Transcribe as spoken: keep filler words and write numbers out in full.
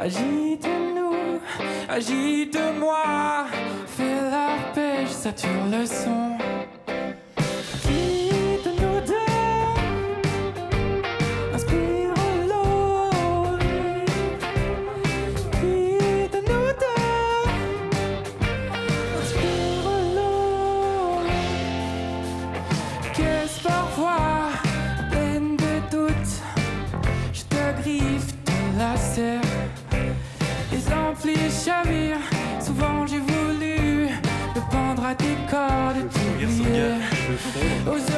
Agite-nous, agite-moi, fais l'arpège, sature le son. Quitte-nous deux, inspire l'eau. Quitte-nous deux, inspire l'eau. Qu'est-ce parfois pleine de doutes, je te griffe, te lacère. Les amplis chavirent, souvent j'ai voulu me pendre à tes cordes, t'oublier.